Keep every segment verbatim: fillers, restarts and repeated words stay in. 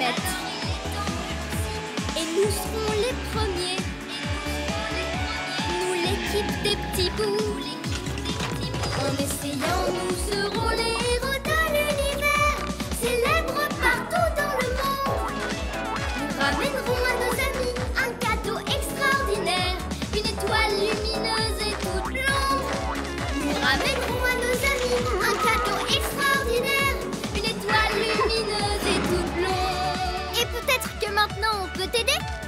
planète. Et nous serons les premiers. Nous, l'équipe des petits bouts. En essayant, nous serons les héros de l'univers, célèbres partout dans le monde. Nous ramènerons à nos amis un cadeau extraordinaire, une étoile lumineuse et toute blonde. Nous ramènerons à nos amis un cadeau extraordinaire, une étoile lumineuse et toute blonde. Et peut-être que maintenant on peut t'aider?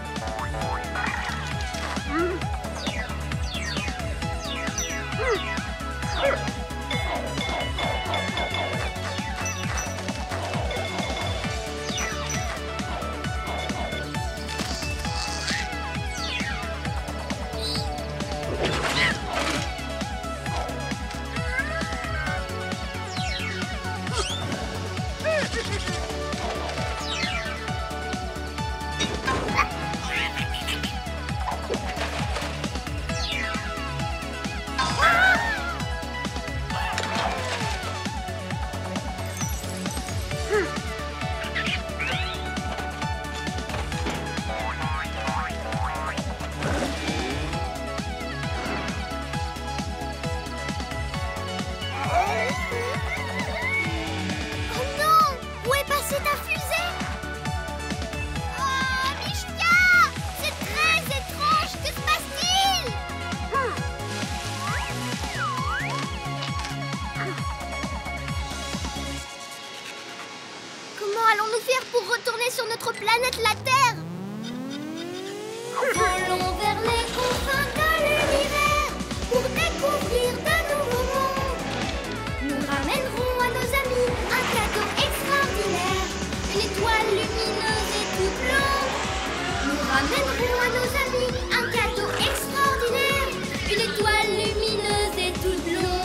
Sur notre planète, la Terre. Volons vers les confins de l'univers pour découvrir de nouveaux mondes. Nous ramènerons à nos amis un cadeau extraordinaire, une étoile lumineuse et toute blonde. Nous ramènerons à nos amis un cadeau extraordinaire, une étoile lumineuse et toute blonde.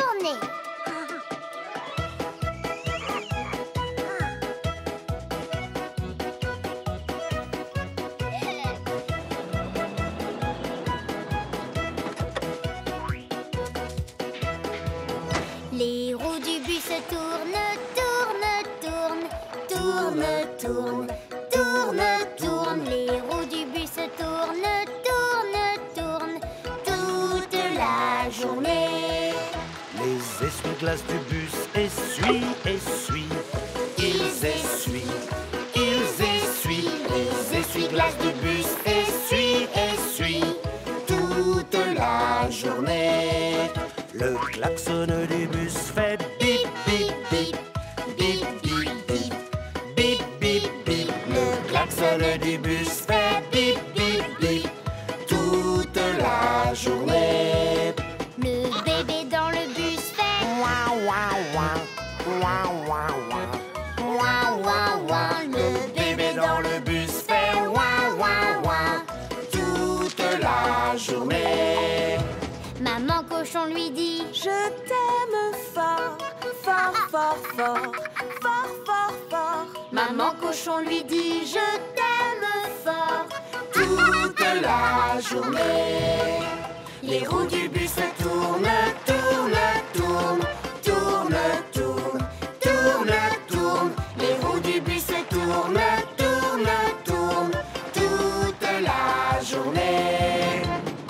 journée. Les roues du bus tournent, tournent, tournent, tournent, tournent, tournent, tournent. Les roues du bus tournent, tournent, tournent, toute la journée. Les essuie-glaces du bus essuient, essuient. Ils essuient, ils essuient. Les essuie-glaces du bus essuient, essuient. Toute la journée. Le klaxon du bus fait bip, bip, bip. Bip, bip, bip. Bip, bip, bip. Le klaxon du bus fait bip, bip, bip. Toute la journée. Le bébé dans le bus fait Ouah, ouah, ouah. Ouah, ouah, ouah. ouah, ouah, ouah. Le bébé dans le bus fait ouah, ouah, ouah. Toute la journée. Maman cochon lui dit Je t'aime fort, fort, fort, fort, fort, fort, fort. Maman cochon lui dit je t'aime fort. Toute la journée. Les roues du bus tournent, tournent, tournent, tournent, tournent, tournent, tournent. Les roues du bus tournent, tournent, tournent, toute la journée.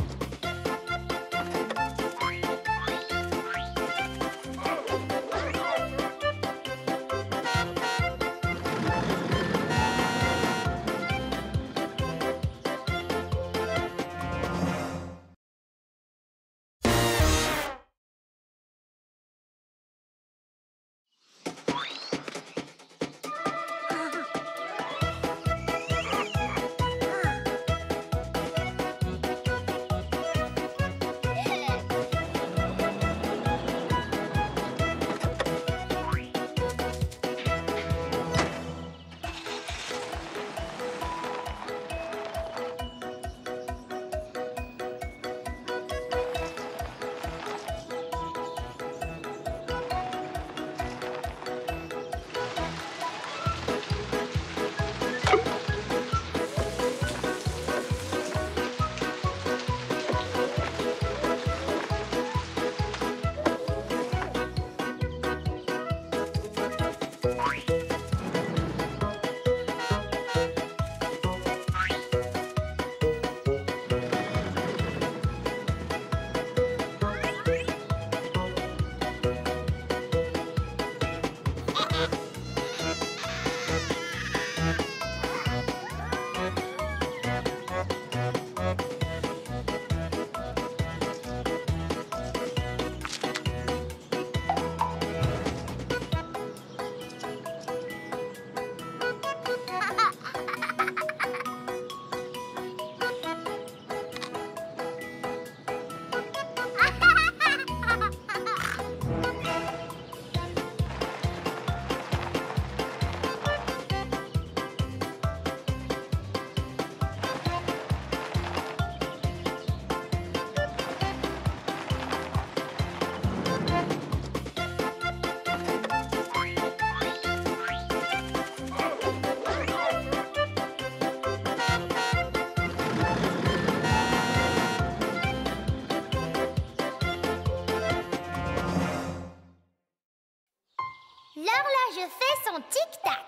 L'horloge fait son tic-tac.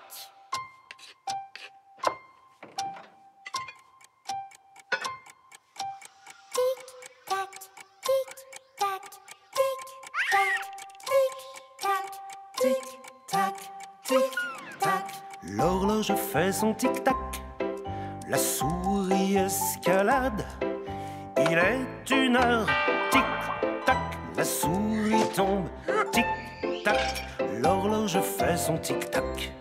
Tic-tac, tic-tac, tic-tac, tic-tac, Tic-tac, tic-tac. L'horloge fait son tic-tac. La souris escalade. Il est une heure. Tic-tac. La souris tombe. Tic-tac. L'horloge fait son tic-tac.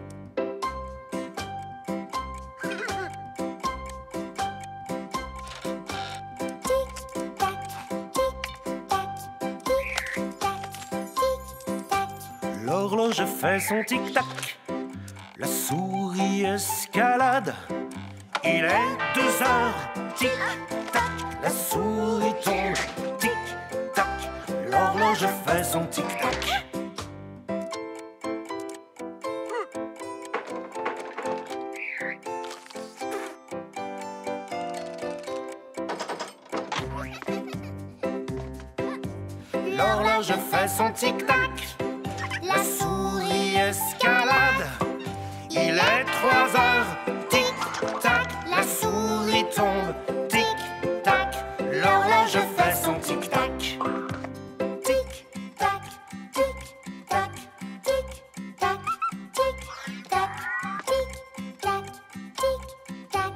L'horloge fait son tic-tac. La souris escalade. Il est deux heures. Tic-tac. La souris tombe. Tic-tac. L'horloge L'horloge fait son tic-tac. L'horloge fait son tic-tac. La souris escalade. Il est trois heures. Tic-tac, la souris tombe. Tic-tac, l'horloge fait son tic-tac. Tic-tac, tic-tac, tic-tac, tic-tac, tic-tac, tic-tac.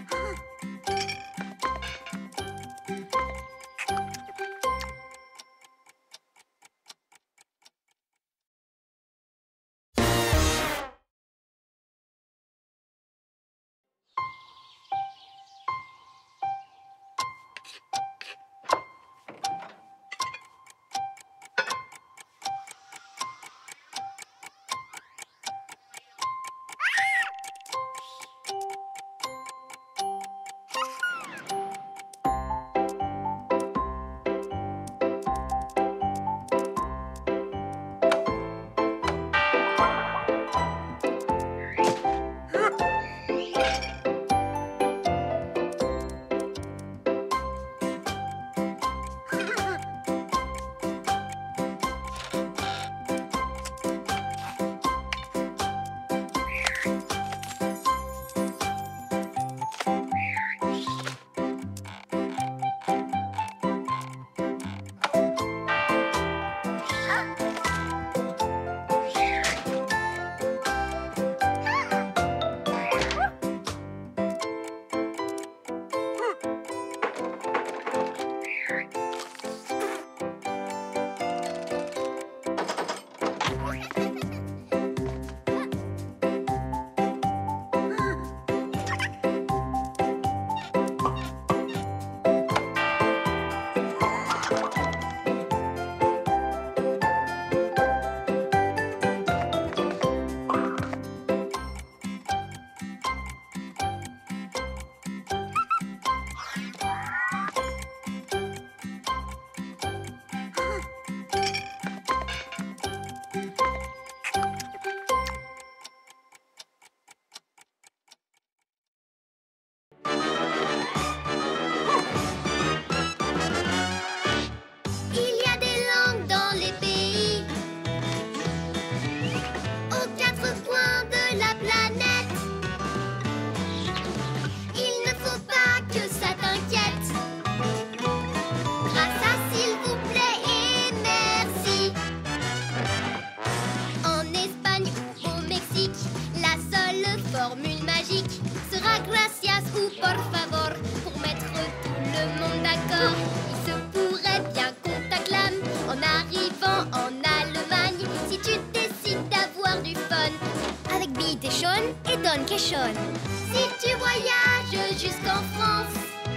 Don Quixote. Si tu voyages jusqu'en France,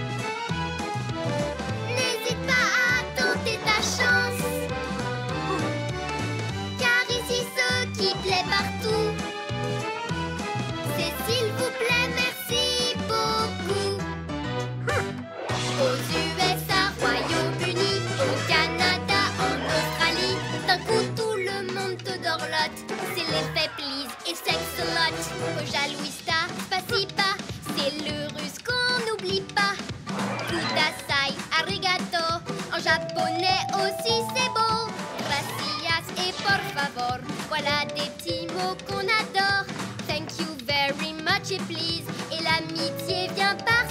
n'hésite pas à tenter ta chance. Car ici ce qui plaît partout, c'est s'il vous plaît, merci beaucoup. Aux U S A, Royaume-Uni, au Canada, en Australie, d'un coup tout le monde te dorlote. C'est l'effet please et sex a lot. Au jalouista, spasiba, c'est le russe qu'on n'oublie pas. Kudasai, arigato, en japonais aussi c'est beau. Gracias et por favor, voilà des petits mots qu'on adore. Thank you very much et please, et l'amitié vient par